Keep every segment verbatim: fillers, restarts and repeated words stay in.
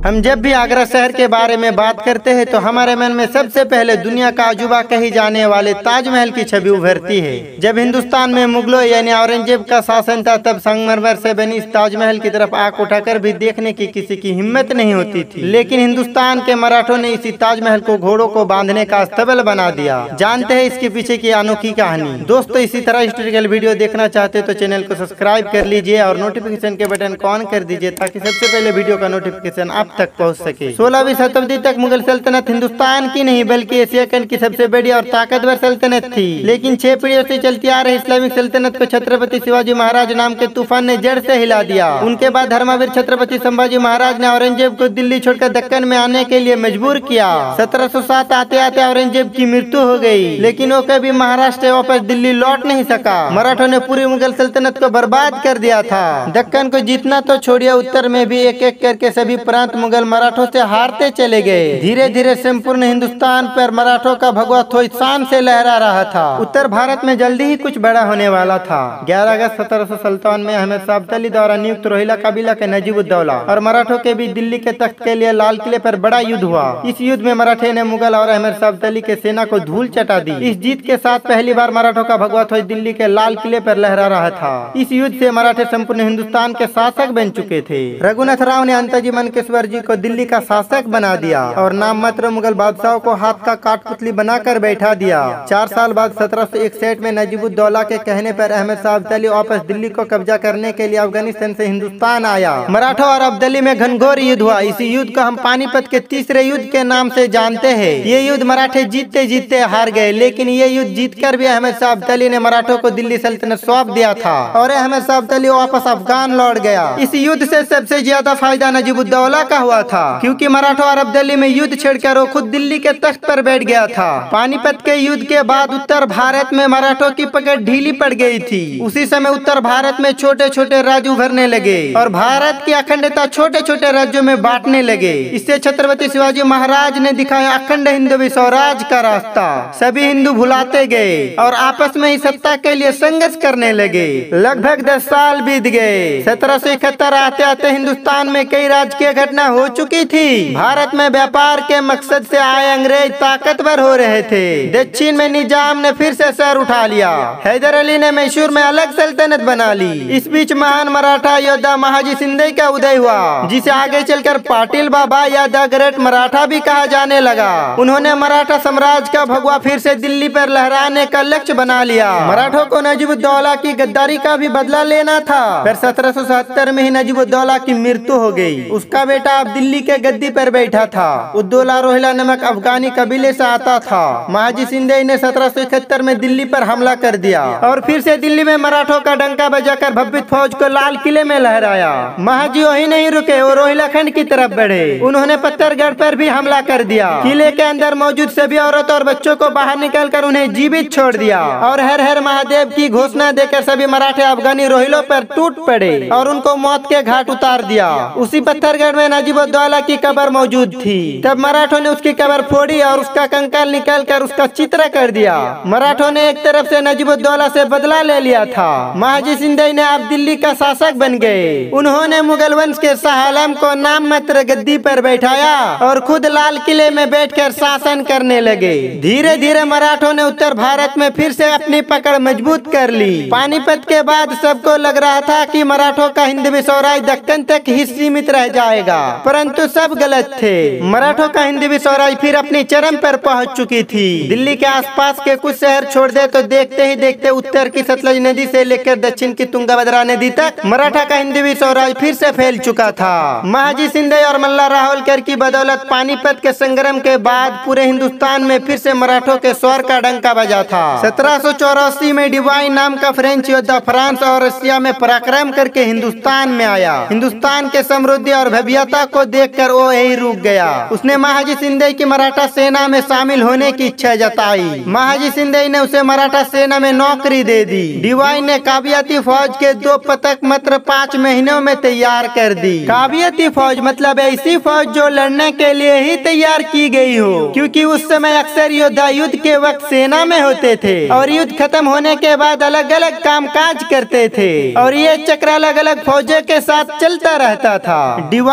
हम जब भी आगरा शहर के बारे में बात करते हैं तो हमारे मन में सबसे पहले दुनिया का अजूबा कही जाने वाले ताजमहल की छवि उभरती है। जब हिंदुस्तान में मुगलों यानी औरंगजेब का शासन था तब संगमरमर से बनी इस ताजमहल की तरफ आंख उठाकर भी देखने की किसी की हिम्मत नहीं होती थी, लेकिन हिंदुस्तान के मराठों ने इसी ताजमहल को घोड़ों को बांधने का अस्तबल बना दिया। जानते हैं इसके पीछे की अनोखी कहानी। दोस्तों, इसी तरह हिस्टोरिकल वीडियो देखना चाहते तो चैनल को सब्सक्राइब कर लीजिए और नोटिफिकेशन के बटन को ऑन कर दीजिए ताकि सबसे पहले वीडियो का नोटिफिकेशन आप तक पहुंच सके। सोलहवीं शताब्दी तक मुगल सल्तनत हिंदुस्तान की नहीं बल्कि एशिया खंड की सबसे बड़ी और ताकतवर सल्तनत थी, लेकिन छह पीढ़ियों से चलती आ रही इस्लामिक सल्तनत को छत्रपति शिवाजी महाराज नाम के तूफान ने जड़ से हिला दिया। उनके बाद धर्मवीर छत्रपति संभाजी महाराज ने औरंगजेब को दिल्ली छोड़कर दक्कन में आने के लिए मजबूर किया। सत्रह सौ सात आते आते औरंगजेब की मृत्यु हो गई, लेकिन वो कभी महाराष्ट्र वापस दिल्ली लौट नहीं सका। मराठों ने पूरी मुगल सल्तनत को बर्बाद कर दिया था। दक्कन को जीतना तो छोड़िए, उत्तर में भी एक एक करके सभी प्रांत मुगल मराठों से हारते चले गए। धीरे धीरे संपूर्ण हिंदुस्तान पर मराठों का भगवा ध्वज शान से लहरा रहा था। उत्तर भारत में जल्दी ही कुछ बड़ा होने वाला था। ग्यारह अगस्त सत्रह सौ सत्तावन में अहमद शाह अब्दाली द्वारा नियुक्त रोहिला कबीला के नजीबुद्दौला और मराठों के बीच दिल्ली के तख्त के लिए लाल किले पर बड़ा युद्ध हुआ। इस युद्ध में मराठे ने मुगल और अहमद शाह अब्दाली के सेना को धूल चटा दी। इस जीत के साथ पहली बार मराठों का भगवा ध्वज दिल्ली के लाल किले पर लहरा रहा था। इस युद्ध से मराठे संपूर्ण हिंदुस्तान के शासक बन चुके थे। रघुनाथ राव ने अंताजी मनकेश्वर जी को दिल्ली का शासक बना दिया और नाम मात्र मुगल बादशाहों को हाथ का काठपुतली बनाकर बैठा दिया। चार साल बाद सत्रह सौ इकसठ में नजीबुद्दौला के कहने पर अहमद शाह अब्दाली वापस दिल्ली को कब्जा करने के लिए अफगानिस्तान से हिंदुस्तान आया। मराठा और अब्दाली में घनघोर युद्ध हुआ। इसी युद्ध को हम पानीपत के तीसरे युद्ध के नाम से जानते हैं। ये युद्ध मराठे जीतते जीतते हार गए, लेकिन ये युद्ध जीतकर भी अहमद शाह अब्दाली ने मराठों को दिल्ली सल्तनत सौंप दिया था और अहमद शाह अब्दाली वापस अफगान लौट गया। इस युद्ध से सबसे ज्यादा फायदा नजीबुद्दौला का हुआ था, क्योंकि मराठा और अब्दाली में युद्ध छेड़कर वो खुद दिल्ली के तख्त पर बैठ गया था। पानीपत के युद्ध के बाद उत्तर भारत में मराठों की पकड़ ढीली पड़ गई थी। उसी समय उत्तर भारत में छोटे छोटे राज्य उभरने लगे और भारत की अखंडता छोटे छोटे राज्यों में बांटने लगे। इससे छत्रपति शिवाजी महाराज ने दिखाया अखंड हिंदवी स्वराज का रास्ता। सभी हिंदू भुलाते गए और आपस में ही सत्ता के लिए संघर्ष करने लगे। लगभग दस साल बीत गए। सत्रह सौ इकहत्तर आते आते हिंदुस्तान में कई राजकीय घटना हो चुकी थी। भारत में व्यापार के मकसद से आए अंग्रेज ताकतवर हो रहे थे। दक्षिण में निजाम ने फिर से सर उठा लिया। हैदर अली ने मैसूर में अलग सल्तनत बना ली। इस बीच महान मराठा योद्धा महाजी शिंदे का उदय हुआ, जिसे आगे चलकर पाटिल बाबा या द ग्रेट मराठा भी कहा जाने लगा। उन्होंने मराठा साम्राज्य का भगवा फिर से दिल्ली पर लहराने का लक्ष्य बना लिया। मराठों को नजीबुद्दौला की गद्दारी का भी बदला लेना था। फिर सत्रह सौ सत्तर में ही नजीबुद्दौला की मृत्यु हो गई। उसका बेटा अब दिल्ली के गद्दी पर बैठा था। उद्दौला रोहिला नमक अफगानी कबीले से आता था। महाजी शिंदे ने सत्रह सौ इकहत्तर में दिल्ली पर हमला कर दिया और फिर से दिल्ली में मराठों का डंका बजाकर भव्य फौज को लाल किले में लहराया। महाजी वही नहीं रुके, वो रोहिला खंड की तरफ बढ़े। उन्होंने पत्थरगढ़ पर भी हमला कर दिया। किले के अंदर मौजूद सभी औरत और बच्चों को बाहर निकालकर उन्हें जीवित छोड़ दिया और हर हर महादेव की घोषणा देकर सभी मराठे अफगानी रोहिलों पर टूट पड़े और उनको मौत के घाट उतार दिया। उसी पत्थरगढ़ में नजीबुद्दौला की कब्र मौजूद थी। तब मराठों ने उसकी कब्र फोड़ी और उसका कंकाल निकालकर उसका चित्र कर दिया। मराठों ने एक तरफ से नजीबुद्दौला से बदला ले लिया था। महाजी शिंदे ने अब दिल्ली का शासक बन गए। उन्होंने मुगल वंश के शाह आलम को नाम मात्र गद्दी पर बैठाया और खुद लाल किले में बैठकर शासन करने लगे। धीरे धीरे मराठों ने उत्तर भारत में फिर से अपनी पकड़ मजबूत कर ली। पानीपत के बाद सबको लग रहा था कि मराठों का हिंदवी स्वराज दक्कन तक ही सीमित रह जाएगा, परंतु सब गलत थे। मराठों का हिंदवी स्वराज फिर अपनी चरम पर पहुंच चुकी थी। दिल्ली के आसपास के कुछ शहर छोड़ दे तो देखते ही देखते उत्तर की सतलज नदी से लेकर दक्षिण की तुंगभद्रा नदी तक मराठा का हिंदवी स्वराज फिर से फैल चुका था। महाजी शिंदे और मल्ला राहोलकर की बदौलत पानीपत के संग्राम के बाद पूरे हिंदुस्तान में फिर से मराठों के स्वर का डंका बजा था। सत्रह सौ चौरासी में डिवाइन नाम का फ्रेंच योद्धा फ्रांस और रशिया में पराक्रम करके हिंदुस्तान में आया। हिंदुस्तान के समृद्धि और भव्यता को देखकर वो यही रुक गया। उसने महाजी शिंदे की मराठा सेना में शामिल होने की इच्छा जताई। महाजी शिंदे ने उसे मराठा सेना में नौकरी दे दी। डिवाइन ने काबियती फौज के दो पतक मात्र पाँच महीनों में तैयार कर दी। काबियती फौज मतलब ऐसी फौज जो लड़ने के लिए ही तैयार की गई हो, क्योंकि उस समय अक्सर योद्धा युद्ध के वक्त सेना में होते थे और युद्ध खत्म होने के बाद अलग अलग काम काज करते थे और ये चक्र अलग अलग फौजों के साथ चलता रहता था। डिवाइन ने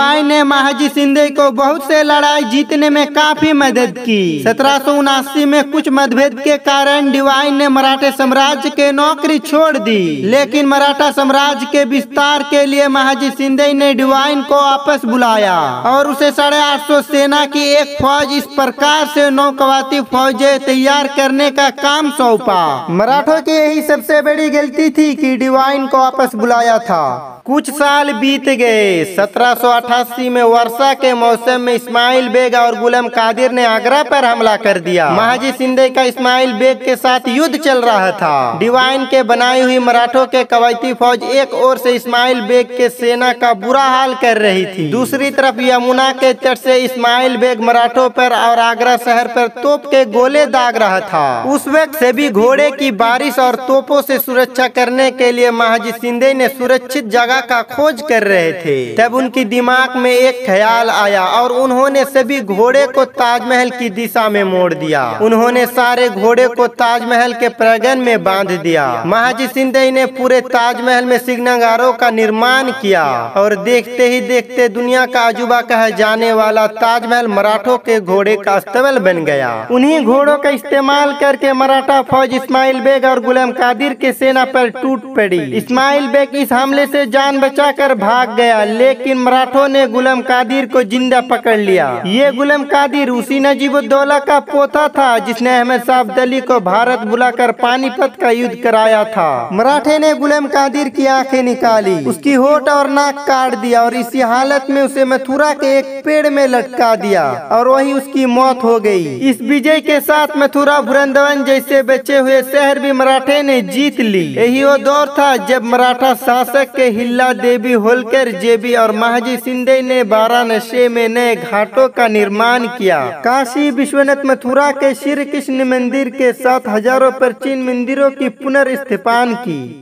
ने महाजी शिंदे को बहुत से लड़ाई जीतने में काफी मदद की। सत्रह सौ उनासी में कुछ मतभेद के कारण डिवाइन ने मराठे साम्राज्य के नौकरी छोड़ दी, लेकिन मराठा साम्राज्य के विस्तार के लिए महाजी शिंदे ने डिवाइन को वापस बुलाया और उसे साढ़े आठ सौ सेना की एक फौज इस प्रकार से नौ कवाती फौजें तैयार करने का काम सौंपा। मराठों की यही सबसे बड़ी गलती थी कि डिवाइन को वापस बुलाया था। कुछ साल बीत गए। सत्रह सौ अठासी में वर्षा के मौसम में इस्माइल बेग और गुलाम कादिर ने आगरा पर हमला कर दिया। महाजी शिंदे का इस्माइल बेग के साथ युद्ध चल रहा था। डिवाइन के बनाई हुई मराठों के कवायती फौज एक ओर से इस्माइल बेग के सेना का बुरा हाल कर रही थी, दूसरी तरफ यमुना के तट से इस्माइल बेग मराठों पर और आगरा शहर पर तोप के गोले दाग रहा था। उस वक्त सभी घोड़े की बारिश और तोपों से सुरक्षा करने के लिए महाजी शिंदे ने सुरक्षित जगह का खोज कर रहे थे। तब उनकी दिमाग में एक ख्याल आया और उन्होंने सभी घोड़े को ताजमहल की दिशा में मोड़ दिया। उन्होंने सारे घोड़े को ताजमहल के प्रांगण में बांध दिया। महाजी शिंदे ने पूरे ताजमहल में सिग्नागारों का निर्माण किया और देखते ही देखते दुनिया का अजूबा कहा जाने वाला ताजमहल मराठों के घोड़े का अस्तबल बन गया। उन्हीं घोड़ों का इस्तेमाल करके मराठा फौज इस्माइल बेग और गुलाम कादिर के सेना पर टूट पड़ी। इस्माइल बेग इस हमले से जान बचाकर भाग गया, लेकिन मराठों ने गुलाम कादिर को जिंदा पकड़ लिया। ये गुलाम कादिर उसी नजीबुद्दौला का पोता था जिसने अहमद शाह अब्दाली को भारत बुलाकर पानीपत का युद्ध कराया था। मराठे ने गुलाम कादिर की आंखें निकाली, उसकी होठ और नाक काट दिया और इसी हालत में उसे मथुरा के एक पेड़ में लटका दिया और वही उसकी मौत हो गई। इस विजय के साथ मथुरा वृंदावन जैसे बचे हुए शहर भी मराठे ने जीत ली। यही वो दौर था जब मराठा शासक के हिल्ला देवी होलकर जेबी और महाजी शिंदे ने वाराणसी में नए घाटों का निर्माण किया। काशी विश्वनाथ मथुरा के श्री कृष्ण मंदिर के साथ हजारों प्राचीन मंदिरों की पुनर्स्थापना की।